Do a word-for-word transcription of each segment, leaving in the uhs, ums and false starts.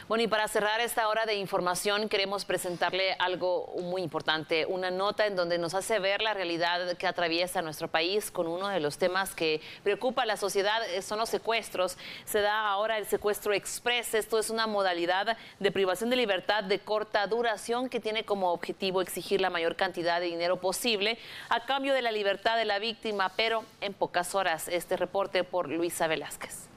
Bueno, y para cerrar esta hora de información, queremos presentarle algo muy importante, una nota en donde nos hace ver la realidad que atraviesa nuestro país con uno de los temas que preocupa a la sociedad, son los secuestros. Se da ahora el secuestro express. Esto es una modalidad de privación de libertad de corta duración que tiene como objetivo exigir la mayor cantidad de dinero posible a cambio de la libertad de la víctima, pero en pocas horas. Este reporte por Luisa Velázquez.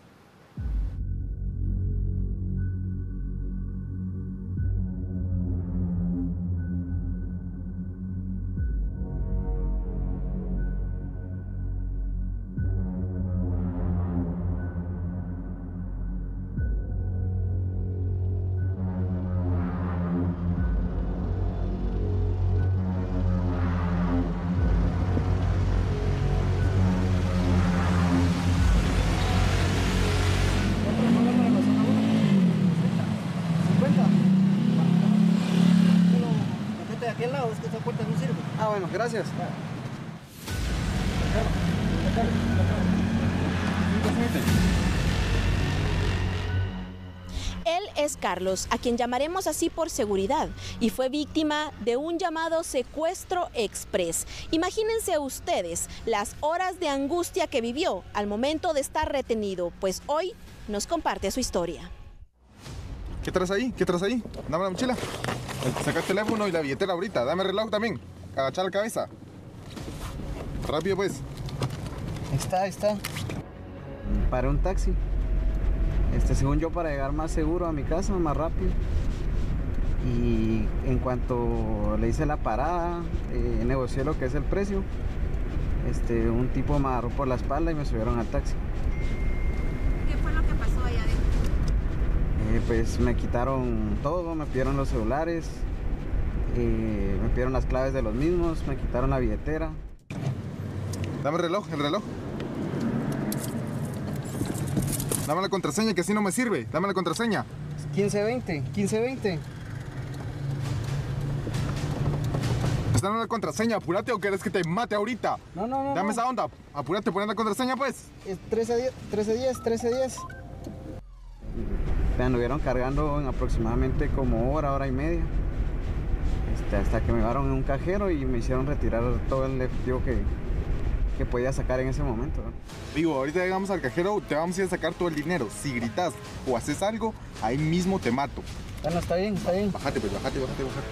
Ah, bueno, gracias. Él es Carlos, a quien llamaremos así por seguridad, y fue víctima de un llamado secuestro express. Imagínense ustedes las horas de angustia que vivió al momento de estar retenido, pues hoy nos comparte su historia. ¿Qué traes ahí? ¿Qué traes ahí? Dame la mochila. Saca el teléfono y la billetera ahorita. Dame el reloj también. Agachar la cabeza. Rápido, pues. Ahí está, ahí está. Paré un taxi. Este, según yo, para llegar más seguro a mi casa, más rápido. Y en cuanto le hice la parada, eh, negocié lo que es el precio. Este, un tipo me agarró por la espalda y me subieron al taxi. ¿Qué fue lo que pasó allá adentro? Eh, pues me quitaron todo, me pidieron los celulares, eh, me pidieron las claves de los mismos, me quitaron la billetera. Dame el reloj, el reloj. Dame la contraseña, que así no me sirve. Dame la contraseña. quince veinte, quince veinte. Dame la contraseña, apúrate o querés que te mate ahorita. No, no, no. Dame no. esa onda, apúrate, poner la contraseña, pues. Es trece diez, trece diez, trece diez. Me anduvieron cargando en aproximadamente como hora, hora y media. Este, hasta que me llevaron en un cajero y me hicieron retirar todo el efectivo que, que podía sacar en ese momento. Digo, ahorita llegamos al cajero, te vamos a ir a sacar todo el dinero. Si gritas o haces algo, ahí mismo te mato. Bueno, está bien, está bien. Bájate, pues, bájate, bájate, bájate.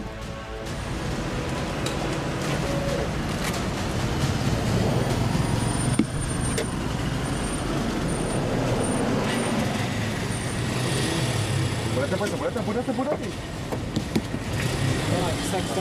Apúrate, pues, apúrate, apúrate, apúrate. Exacto.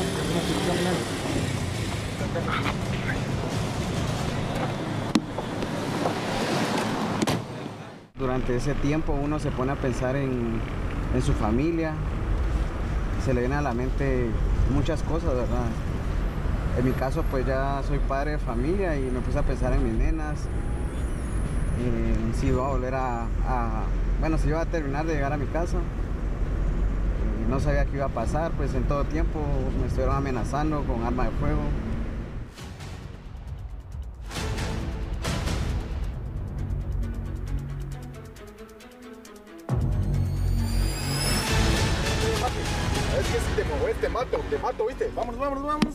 Durante ese tiempo uno se pone a pensar en, en su familia, se le vienen a la mente muchas cosas, ¿verdad? En mi caso, pues ya soy padre de familia y me puse a pensar en mis nenas, eh, si iba a volver a, a, bueno, si iba a terminar de llegar a mi casa. No sabía qué iba a pasar, pues en todo tiempo me estuvieron amenazando con arma de fuego. Es que si te mueves te mato, te mato, ¿viste? Vámonos, vámonos, vámonos.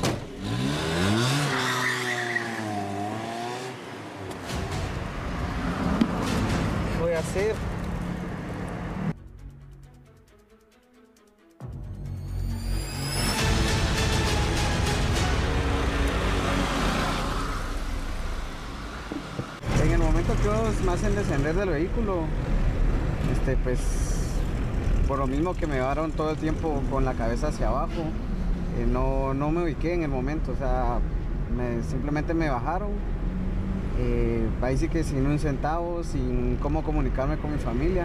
¿Qué voy a hacer? En el momento que ellos me hacen descender del vehículo, este, pues por lo mismo que me llevaron todo el tiempo con la cabeza hacia abajo, eh, no, no me ubiqué en el momento, o sea, me, simplemente me bajaron, eh, ahí sí que sin un centavo, sin cómo comunicarme con mi familia,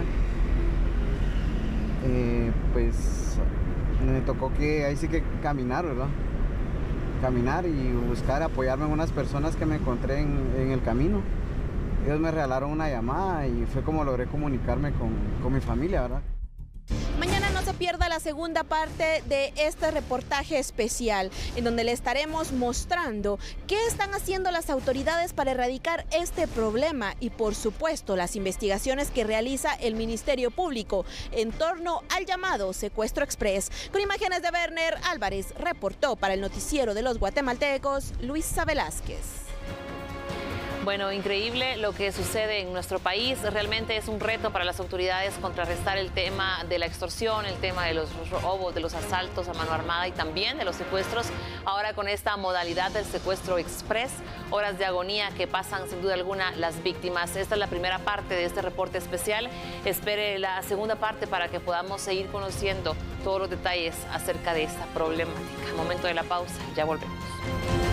eh, pues me tocó que ahí sí que caminar, ¿verdad? Caminar y buscar apoyarme en unas personas que me encontré en, en el camino. Ellos me regalaron una llamada y fue como logré comunicarme con, con mi familia, ¿verdad? Mañana nos se pierda la segunda parte de este reportaje especial, en donde le estaremos mostrando qué están haciendo las autoridades para erradicar este problema y, por supuesto, las investigaciones que realiza el Ministerio Público en torno al llamado secuestro express. Con imágenes de Werner Álvarez, reportó para el noticiero de los guatemaltecos, Luisa Velázquez. Bueno, increíble lo que sucede en nuestro país. Realmente es un reto para las autoridades contrarrestar el tema de la extorsión, el tema de los robos, de los asaltos a mano armada y también de los secuestros. Ahora con esta modalidad del secuestro express, horas de agonía que pasan sin duda alguna las víctimas. Esta es la primera parte de este reporte especial. Espere la segunda parte para que podamos seguir conociendo todos los detalles acerca de esta problemática. Momento de la pausa, ya volvemos.